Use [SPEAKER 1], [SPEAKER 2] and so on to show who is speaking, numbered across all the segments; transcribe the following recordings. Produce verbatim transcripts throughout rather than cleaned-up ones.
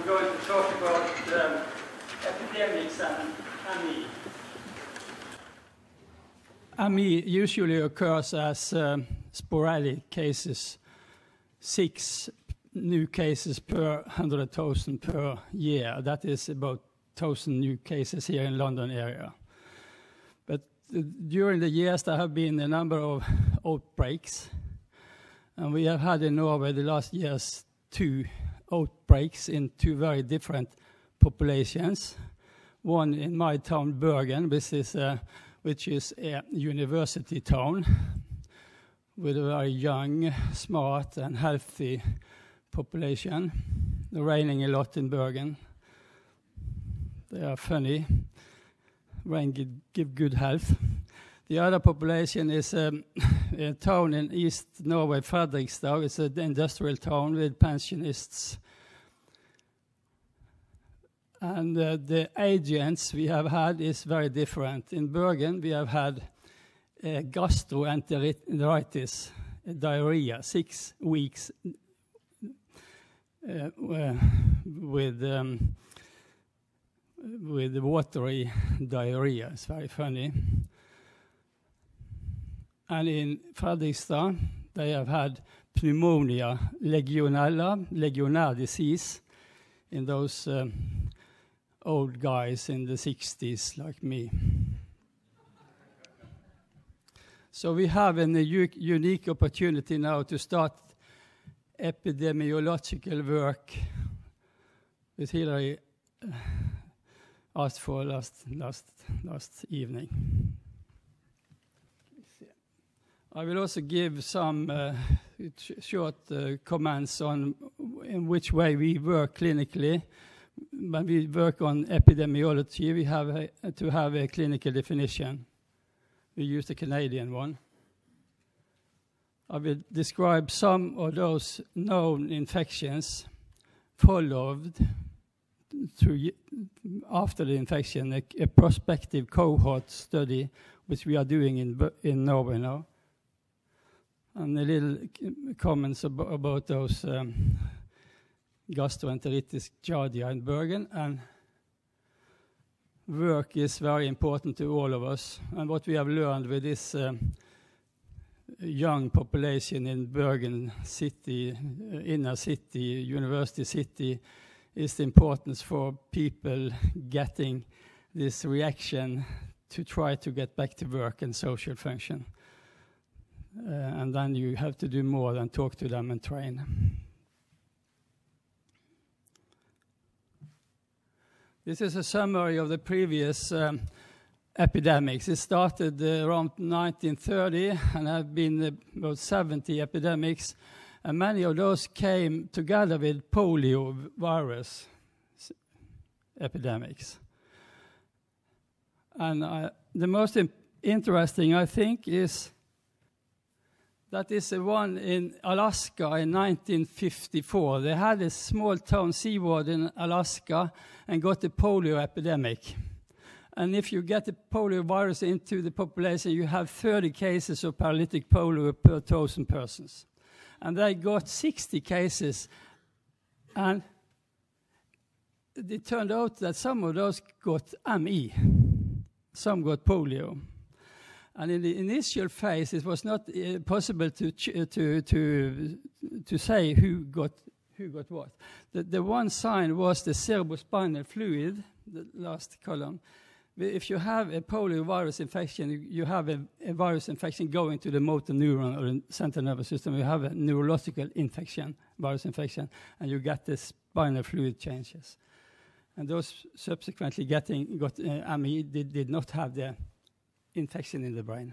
[SPEAKER 1] going to talk about um, epidemics and M E. M E usually occurs as um, sporadic cases, six new cases per one hundred thousand per year. That is about one thousand new cases here in London area. But uh, during the years there have been a number of outbreaks. And we have had in Norway the last years two outbreaks in two very different populations. One in my town, Bergen, which is a, which is a university town with a very young, smart and healthy population. It's raining a lot in Bergen. They are funny. Rain give, give good health. The other population is um, a town in East Norway, Fredrikstad. It's an industrial town with pensionists. And uh, the agents we have had is very different. In Bergen, we have had uh, gastroenteritis, uh, diarrhea, six weeks uh, uh, with um, with watery diarrhea. It's very funny. And in Fredrikstad, they have had pneumonia, legionella, legionnaire disease, in those um, old guys in the sixties like me. So we have a unique opportunity now to start epidemiological work, which Hillary uh, asked for last, last, last evening. I will also give some uh, short uh, comments on in which way we work clinically. When we work on epidemiology, we have a, to have a clinical definition. We use the Canadian one. I will describe some of those known infections followed through after the infection, a, a prospective cohort study, which we are doing in, in Norway now. And a little comments ab about those um, gastroenteritis Giardia in Bergen. And work is very important to all of us. And what we have learned with this um, young population in Bergen city, uh, inner city, university city, is the importance for people getting this reaction to try to get back to work and social function. Uh, and then you have to do more than talk to them and train. This is a summary of the previous um, epidemics. It started uh, around nineteen thirty and have been uh, about seventy epidemics. And many of those came together with polio virus epidemics. And uh, the most interesting, I think, is that is the one in Alaska in nineteen fifty-four. They had a small town seaward in Alaska and got the polio epidemic. And if you get the polio virus into the population, you have thirty cases of paralytic polio per thousand persons. And they got sixty cases. And it turned out that some of those got M E. Some got polio. And in the initial phase, it was not uh, possible to, ch to, to, to say who got, who got what. The, the one sign was the cerebrospinal fluid, the last column. If you have a polio virus infection, you, you have a, a virus infection going to the motor neuron or the central nervous system. You have a neurological infection, virus infection, and you get the spinal fluid changes. And those subsequently getting got uh, M E did, did not have the infection in the brain.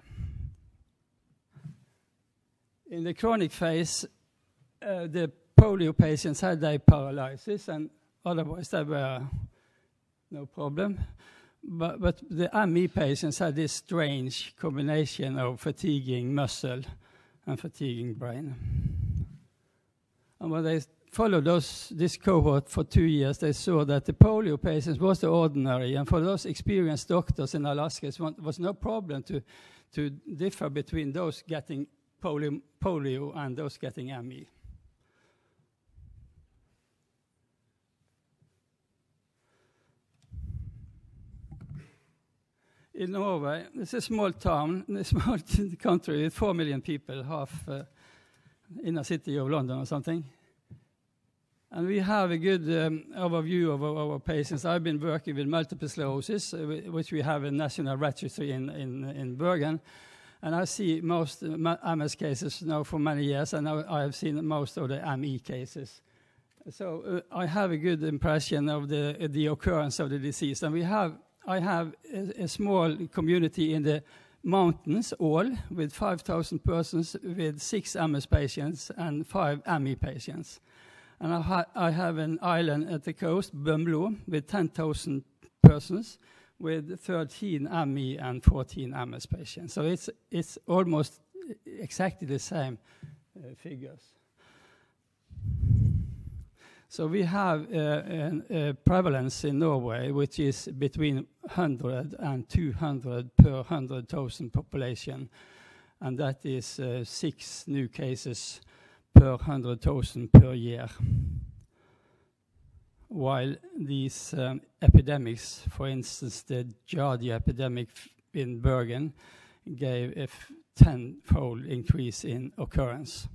[SPEAKER 1] In the chronic phase, uh, the polio patients had their paralysis, and otherwise there were no problem. But, but the M E patients had this strange combination of fatiguing muscle and fatiguing brain. And when they followed those, this cohort for two years, they saw that the polio patients was the ordinary. And for those experienced doctors in Alaska, it was no problem to, to differ between those getting polio, polio and those getting M E. in Norway, it's a small town, a small country with four million people, half uh, inner city of London or something. And we have a good um, overview of our, our patients. I've been working with multiple sclerosis, uh, which we have a national registry in, in, in Bergen. And I see most M S cases now for many years, and now I have seen most of the M E cases. So uh, I have a good impression of the, uh, the occurrence of the disease. And we have, I have a, a small community in the mountains, all, with five thousand persons, with six M S patients and five M E patients. And I, ha I have an island at the coast, Bømlo, with ten thousand persons, with thirteen M E and fourteen M S patients. So it's, it's almost exactly the same uh, figures. So we have uh, an, a prevalence in Norway, which is between one hundred and two hundred per one hundred thousand population. And that is uh, six new cases per one hundred thousand per year. While these um, epidemics, for instance, the Giardia epidemic in Bergen, gave a tenfold increase in occurrence.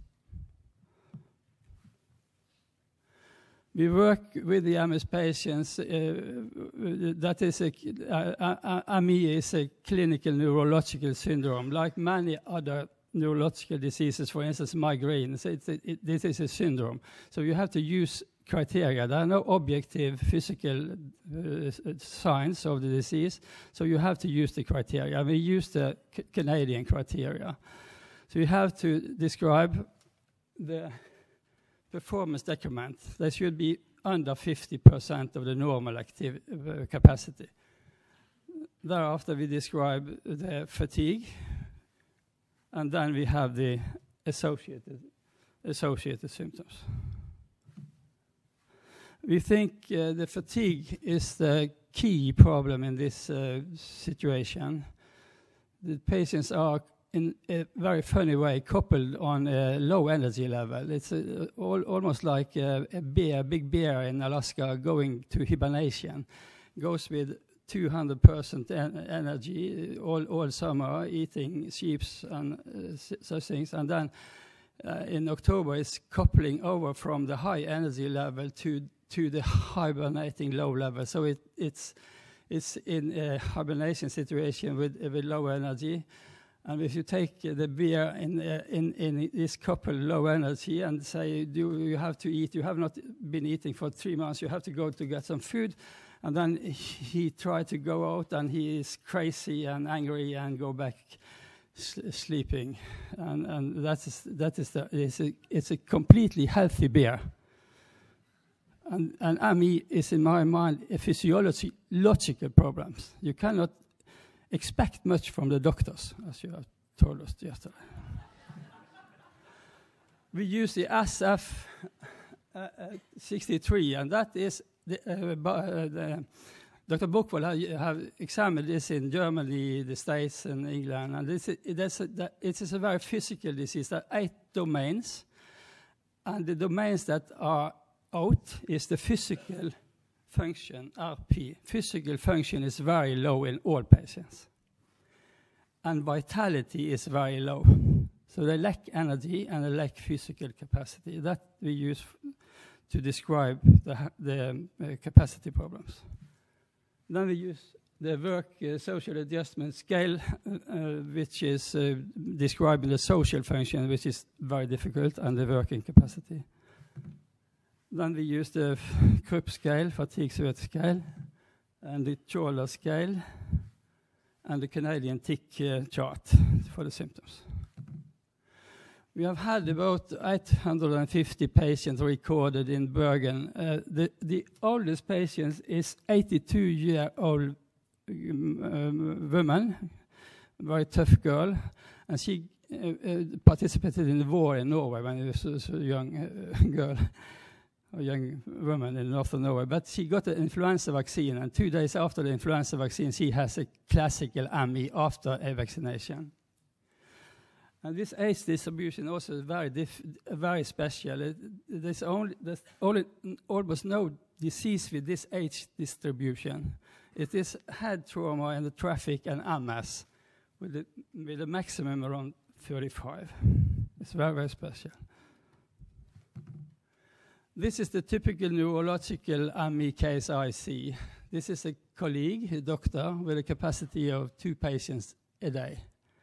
[SPEAKER 1] We work with the M S patients. Uh, that is a, uh, uh, M E is a clinical neurological syndrome, like many other neurological diseases, for instance, migraine. So it's a, it, this is a syndrome. So you have to use criteria. There are no objective physical uh, signs of the disease, so you have to use the criteria. We use the C Canadian criteria. So you have to describe the performance decrement. They should be under fifty percent of the normal active uh, capacity. Thereafter, we describe the fatigue, and then we have the associated, associated symptoms. We think uh, the fatigue is the key problem in this uh, situation. The patients are, in a very funny way, coupled on a low energy level. It's a, all, almost like a, a bear, a big bear in Alaska going to hibernation. Goes with two hundred percent en energy all, all summer, eating sheep and uh, such things. And then uh, in October, it's coupling over from the high energy level to to the hibernating low level. So it, it's, it's in a hibernation situation with, with low energy. And if you take uh, the bear in, uh, in, in this couple low energy and say, do you have to eat, you have not been eating for three months, you have to go to get some food. And then he tried to go out and he is crazy and angry and go back sleeping. And, and that is, that is the, it's, a, it's a completely healthy bear. And, and M E is, in my mind, a physiological problem. You cannot expect much from the doctors, as you have told us yesterday. We use the S F sixty-three, and that is the, uh, uh, the Doctor Buchwald have, have examined this in Germany, the States, and England. And this, it, that's a, that, it is a very physical disease. There are eight domains, and the domains that are out is the physical function, R P. Physical function is very low in all patients. And vitality is very low. So they lack energy and they lack physical capacity. That we use to describe the, the uh, capacity problems. Then we use the work uh, social adjustment scale, uh, which is uh, describing the social function, which is very difficult, and the working capacity. Then we use the Krupp scale, fatigue severity scale, and the Chorler scale, and the Canadian tick uh, chart for the symptoms. We have had about eight hundred fifty patients recorded in Bergen. Uh, the, the oldest patient is eighty-two-year-old um, um, woman, a very tough girl, and she uh, uh, participated in the war in Norway when she was a young uh, girl. A young woman in northern Norway, but she got the influenza vaccine, and two days after the influenza vaccine, she has a classical M E after a vaccination. And this age distribution also is very, diff very special. It, there's only there's only, almost no disease with this age distribution. It is head trauma in the traffic and M S with a, with a maximum around thirty-five. It's very, very special. This is the typical neurological M E case I see. This is a colleague, a doctor, with a capacity of two patients a day.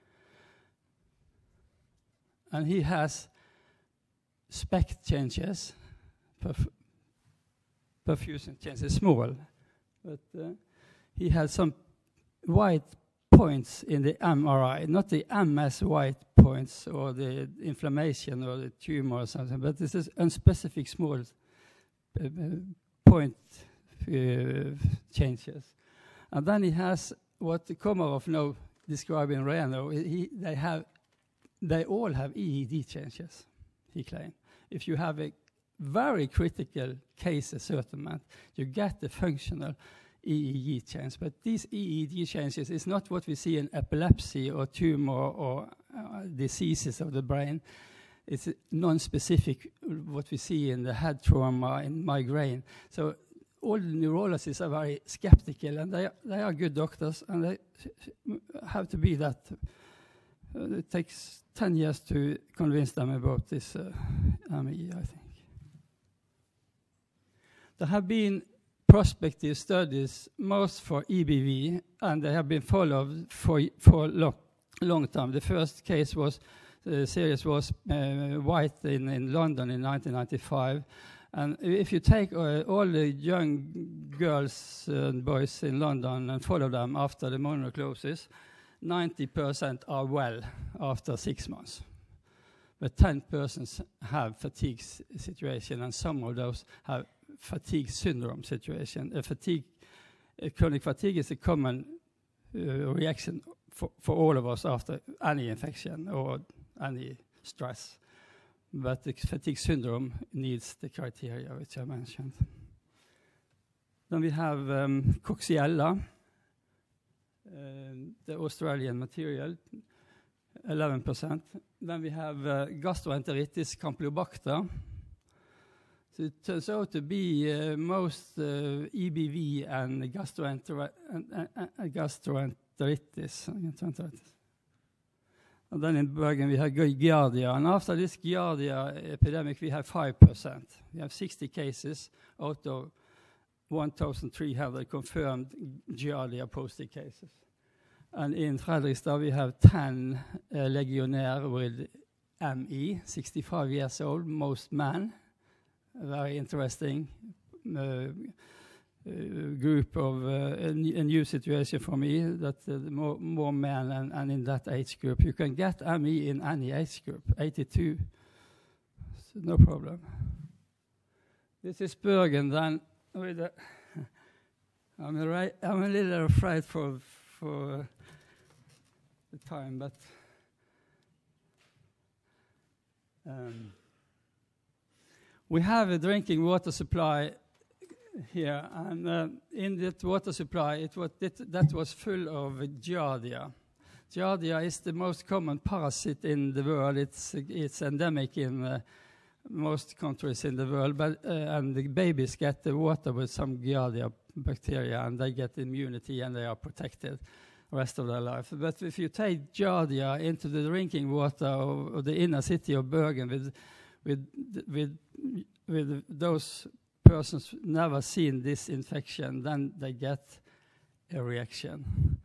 [SPEAKER 1] And he has spec changes, perf perfusion changes, small. But uh, he has some white points in the M R I, not the M S white points or the inflammation or the tumor or something, but this is unspecific small uh, point uh, changes. And then he has what Komarov now described in Reno. He, they have, they all have E E G changes, he claimed. If you have a very critical case ascertainment, you get the functional E E G change. But these E E G changes is not what we see in epilepsy or tumor or uh, diseases of the brain. It's non-specific what we see in the head trauma, in migraine. So all the neurologists are very skeptical, and they, they are good doctors, and they have to be that. Uh, it takes ten years to convince them about this uh, M E, I think. There have been prospective studies, most for E B V, and they have been followed for for long, long time. The first case was, the series was uh, White in, in London in nineteen ninety-five. And if you take uh, all the young girls and boys in London and follow them after the monoclosis, ninety percent are well after six months. But ten percent have fatigue situation, and some of those have fatigue syndrome situation. A fatigue, a chronic fatigue is a common uh, reaction for, for all of us after any infection or any stress. But the fatigue syndrome needs the criteria which I mentioned. Then we have um, Coxiella, uh, the Australian material, eleven percent. Then we have uh, gastroenteritis campylobacter. So it turns out to be uh, most uh, E B V and gastroenter uh, uh, gastroenteritis. And then in Bergen we have Giardia. And after this Giardia epidemic, we have five percent. We have sixty cases out of one thousand three hundred confirmed Giardia positive cases. And in Fredrikstad, we have ten uh, legionnaires with M E, sixty-five years old, most men. Very interesting uh, uh, group of uh, a, a new situation for me, that uh, more, more men and, and in that age group. You can get M E in any age group, eighty-two, so no problem. This is Bergen then. With a I'm, a I'm a little afraid for, for the time, but um, we have a drinking water supply here, and uh, in that water supply, it was, it, that was full of Giardia. Giardia is the most common parasite in the world. It's, it's endemic in uh, most countries in the world, but, uh, and the babies get the water with some Giardia bacteria, and they get immunity, and they are protected the rest of their life. But if you take Giardia into the drinking water of, of the inner city of Bergen with With, with, with those persons never seen this infection, then they get a reaction.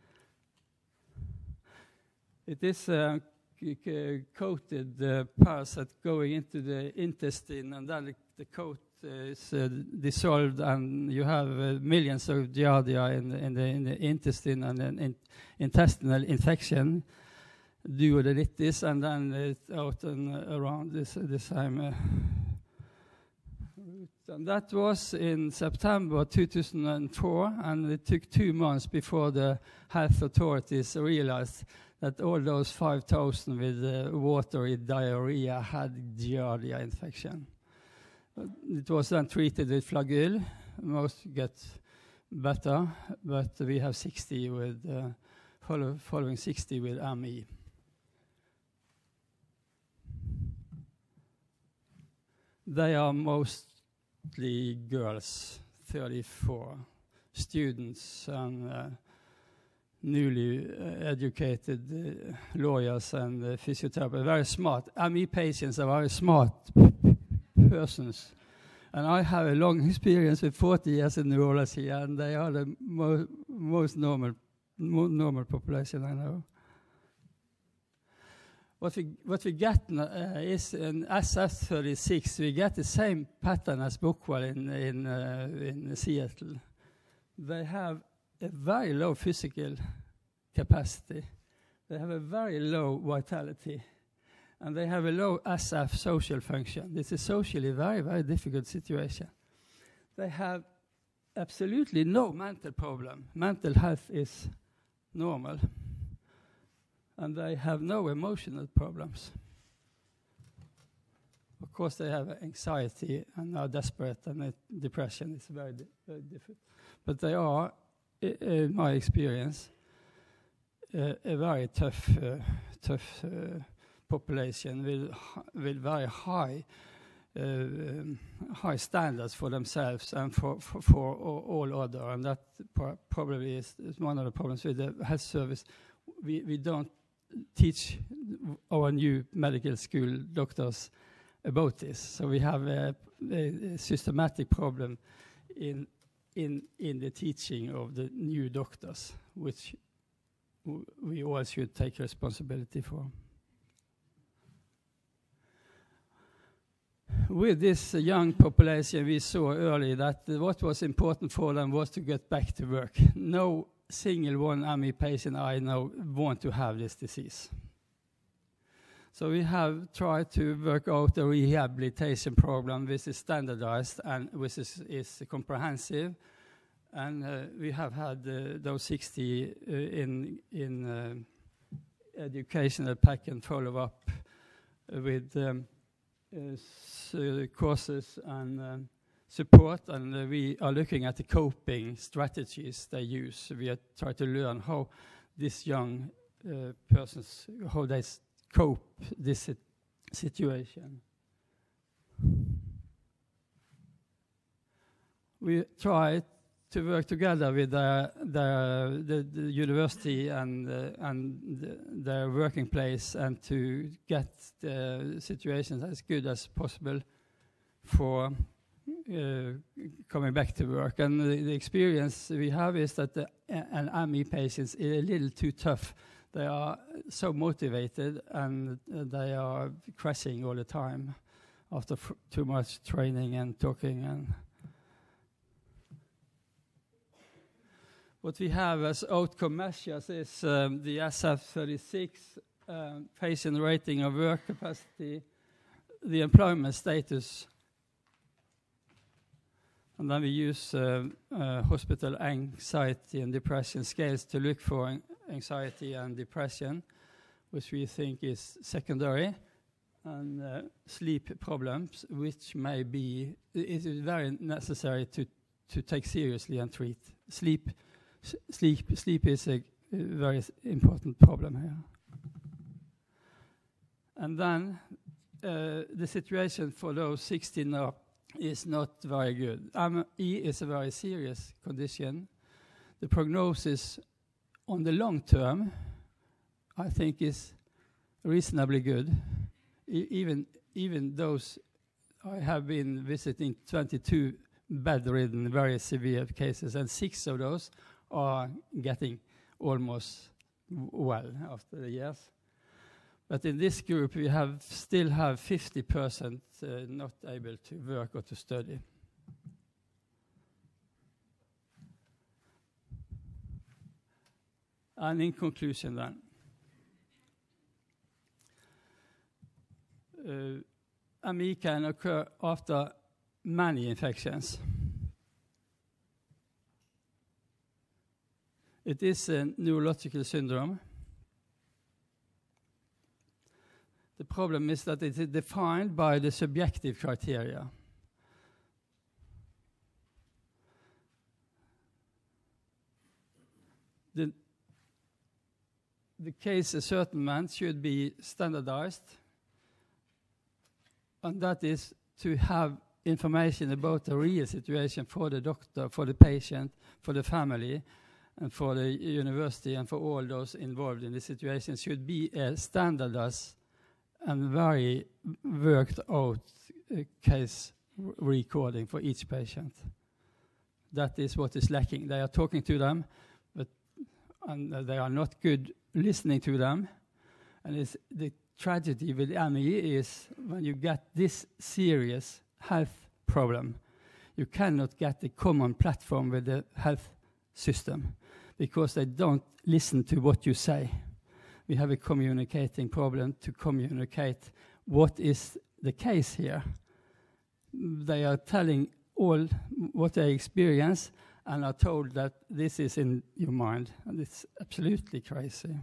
[SPEAKER 1] It is a coated uh, parasite going into the intestine, and then the, the coat is uh, dissolved, and you have uh, millions of Giardia in, in, the, in the intestine, and an in, intestinal infection. Duodenitis, and then it's out and uh, around this, the same uh, route. And that was in September two thousand four, and it took two months before the health authorities realized that all those five thousand with uh, watery diarrhea had Giardia infection. It was then treated with flagyl. Most get better, but we have sixty with, uh, follow, following sixty with M E. They are mostly girls, thirty-four. students and uh, newly uh, educated uh, lawyers and uh, physiotherapists, very smart. M E patients are very smart persons. And I have a long experience with forty years in neurology, and they are the mo most normal, mo normal population I know. What we, what we get uh, is in S F thirty-six, we get the same pattern as Buchwald in, in, uh, in Seattle. They have a very low physical capacity. They have a very low vitality. And they have a low S F social function. It's a socially very, very difficult situation. They have absolutely no mental problem. Mental health is normal. And they have no emotional problems. Of course, they have anxiety and are desperate, and uh, depression is very, di very different. But they are, in my experience, uh, a very tough, uh, tough uh, population with with very high, uh, um, high standards for themselves and for for, for all other. And that pro probably is, is one of the problems with the health service. We we don't teach our new medical school doctors about this. So we have a, a systematic problem in in in the teaching of the new doctors, which w we all should take responsibility for. With this uh, young population, we saw early that uh, what was important for them was to get back to work. No single one M E patient I know want to have this disease. So we have tried to work out a rehabilitation program which is standardized and which is, is comprehensive. And uh, we have had uh, those sixty uh, in, in uh, educational pack and follow-up uh, with um, uh, courses and um, support, and uh, we are looking at the coping strategies they use. We are trying to learn how these young uh, persons, how they cope this sit situation. We try to work together with the, the, the, the university and, uh, and the, their working place, and to get the situations as good as possible for Uh, coming back to work. And the, the experience we have is that the, an M E patients is a little too tough. They are so motivated, and uh, they are crashing all the time after f too much training and talking. And what we have as outcome measures is um, the S F thirty-six um, patient rating of work capacity, the employment status. And then we use uh, uh, hospital anxiety and depression scales to look for anxiety and depression, which we think is secondary, and uh, sleep problems, which may be, it is very necessary to, to take seriously and treat. Sleep, sleep, sleep is a very important problem here. And then uh, the situation for those sixteen up is not very good. M E is a very serious condition. The prognosis on the long term, I think, is reasonably good. E even, even those, I have been visiting twenty-two bedridden, very severe cases, and six of those are getting almost well after the years. But in this group, we have still have fifty percent uh, not able to work or to study. And in conclusion then, uh, M E can occur after many infections. It is a neurological syndrome. The problem is that it is defined by the subjective criteria. The, the case ascertainment should be standardized, and that is to have information about the real situation for the doctor, for the patient, for the family, and for the university, and for all those involved in the situation should be a standardized and very worked out uh, case recording for each patient. That is what is lacking. They are talking to them, but and uh, they are not good listening to them. And it's the tragedy with M E is when you get this serious health problem, you cannot get a common platform with the health system because they don't listen to what you say. We have a communicating problem to communicate what is the case here. They are telling all what they experience and are told that this is in your mind, and it's absolutely crazy.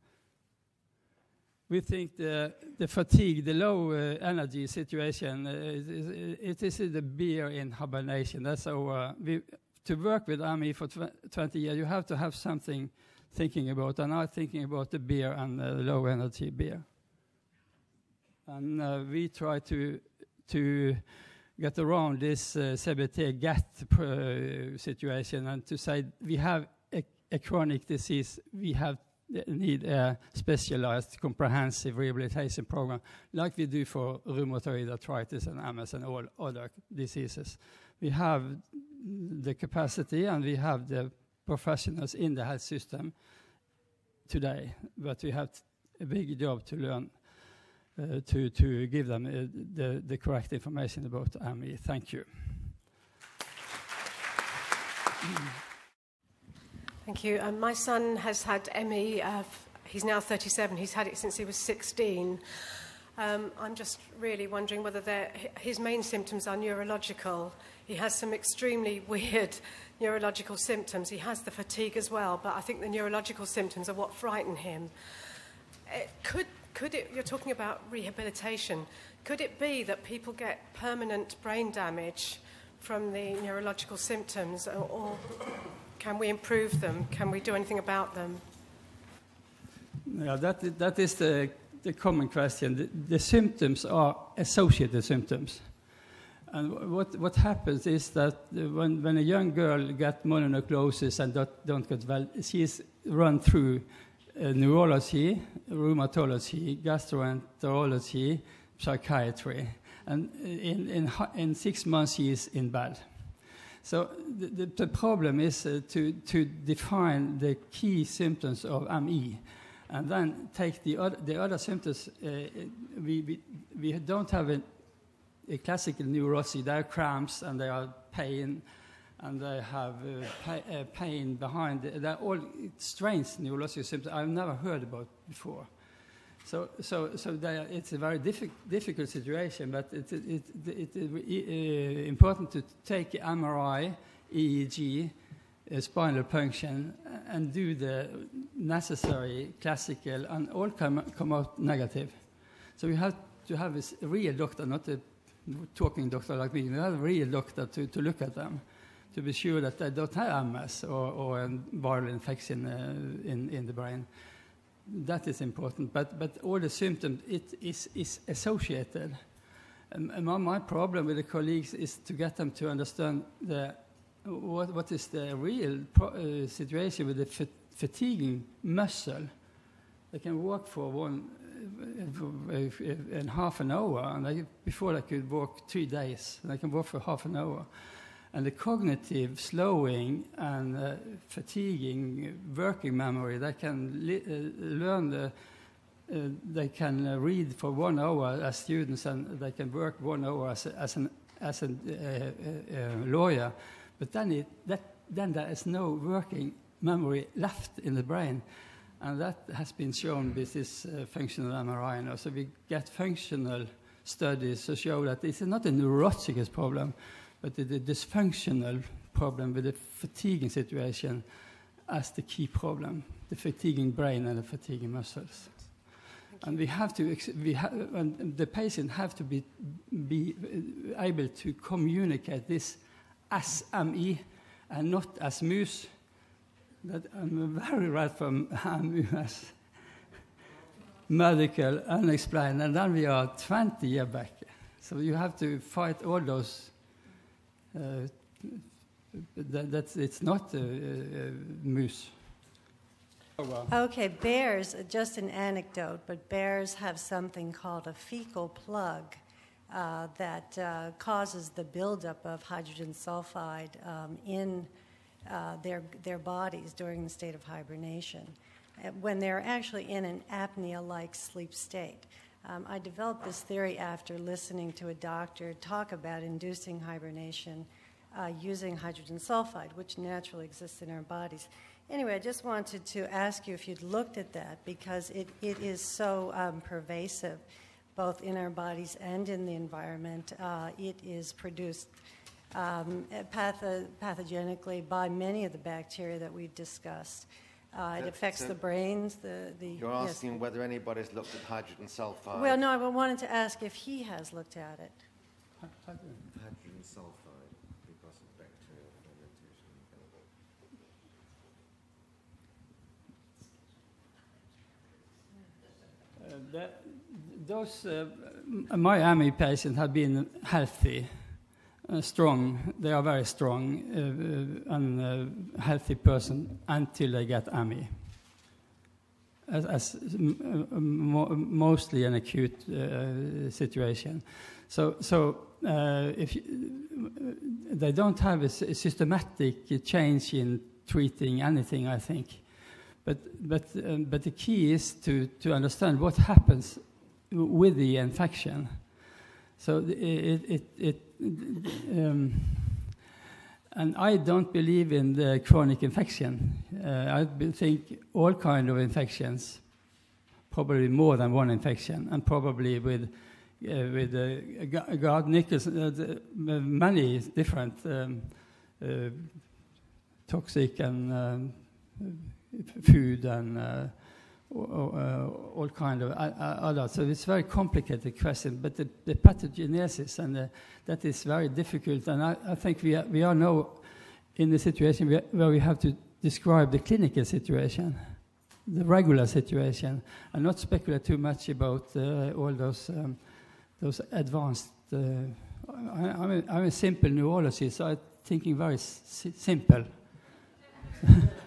[SPEAKER 1] We think the, the fatigue, the low uh, energy situation, uh, is, is, it is the beer in hibernation. That's our, we, to work with M E for tw twenty years, you have to have something thinking about, and I'm thinking about the beer and uh, low energy beer. And uh, we try to to get around this uh, C B T GAT uh, situation and to say we have a, a chronic disease, we have need a specialized comprehensive rehabilitation program like we do for rheumatoid arthritis and M S and all other diseases. We have the capacity and we have the professionals in the health system today, but we have a big job to learn uh, to, to give them uh, the, the correct information about M E. Thank you.
[SPEAKER 2] Thank you. Um, my son has had M E. Uh, he's now thirty-seven. He's had it since he was sixteen. Um, I'm just really wondering whether his main symptoms are neurological. He has some extremely weird neurological symptoms. He has the fatigue as well, but I think the neurological symptoms are what frighten him. It could, could it, you're talking about rehabilitation. Could it be that people get permanent brain damage from the neurological symptoms, or, or can we improve them? Can we do anything about them?
[SPEAKER 1] Yeah, that, that is the, the common question. The, the symptoms are associated symptoms. And what, what happens is that when, when a young girl gets mononucleosis and don't, don't get well, she is run through uh, neurology, rheumatology, gastroenterology, psychiatry. And in, in, in six months she is in bed. So the, the, the problem is uh, to, to define the key symptoms of M E and then take the other, the other symptoms. Uh, we, we, we don't have a, a classical neurology. There are cramps and there are pain and they have uh, pa uh, pain behind. They're all strange neurological symptoms I've never heard about before. So, so, so are, it's a very diffi difficult situation, but it's it, it, it, it, uh, important to take M R I, E E G, uh, spinal function, and do the necessary classical, and all come, come out negative. So you have to have a real doctor, not a talking doctor like me. You have a real doctor to, to look at them, to be sure that they don't have M S or, or a viral infection uh, in, in the brain. That is important, but, but all the symptoms, it is, is associated. And, and my, my problem with the colleagues is to get them to understand the, what, what is the real pro, uh, situation with the fa fatiguing muscle. They can walk for one uh, in half an hour, and they, before they could walk three days. They can walk for half an hour. And the cognitive slowing and uh, fatiguing working memory, they can li uh, learn, the, uh, they can uh, read for one hour as students, and they can work one hour as, a, as an as a uh, uh, lawyer. But then, it, that, then there is no working memory left in the brain. And that has been shown with this uh, functional M R I now. So we get functional studies to show that this is not a neurological problem, but the, the dysfunctional problem with the fatiguing situation as the key problem, the fatiguing brain and the fatiguing muscles. And we have to, we ha and the patient have to be, be able to communicate this as M E and not as M U S. That I'm very right from M U S, medical, unexplained, and then we are twenty years back. So you have to fight all those uh, that, that's, it's not a, a, a moose. Oh, well.
[SPEAKER 3] Okay, bears, just an anecdote, but bears have something called a fecal plug uh, that uh, causes the buildup of hydrogen sulfide um, in uh, their, their bodies during the state of hibernation, when they're actually in an apnea-like sleep state. Um, I developed this theory after listening to a doctor talk about inducing hibernation uh, using hydrogen sulfide, which naturally exists in our bodies. Anyway, I just wanted to ask you if you'd looked at that, because it, it is so um, pervasive, both in our bodies and in the environment. Uh, it is produced um, patho pathogenically by many of the bacteria that we've discussed. Uh, it
[SPEAKER 4] So-
[SPEAKER 3] affects
[SPEAKER 4] so
[SPEAKER 3] the brains, the... the
[SPEAKER 4] You're
[SPEAKER 3] yes.
[SPEAKER 4] asking whether anybody's looked at hydrogen sulfide.
[SPEAKER 3] Well, no, I wanted to ask if he has looked at it.
[SPEAKER 4] Hydrogen sulfide because of bacterial fermentation.
[SPEAKER 1] Uh, that, those uh, Miami patients have been healthy, uh, strong. They are very strong uh, uh, and uh, healthy person until they get M E. As, as m mo mostly an acute uh, situation. So, so uh, if you, they don't have a, a systematic change in treating anything, I think. But, but, um, but the key is to, to understand what happens with the infection. So it, it, it, um, and I don't believe in the chronic infection. Uh, I think all kind of infections, probably more than one infection, and probably with uh, with uh, God Nicholson, uh, the, uh, many different um, uh, toxic and um, food and uh, uh, all kind of other. So it's a very complicated question, but the, the pathogenesis and the, that is very difficult. And I, I think we are, we are now in the situation where, where we have to describe the clinical situation, the regular situation, and not speculate too much about uh, all those um, those advanced. Uh, I, I'm, a, I'm a simple neurologist, so I'm thinking very si simple.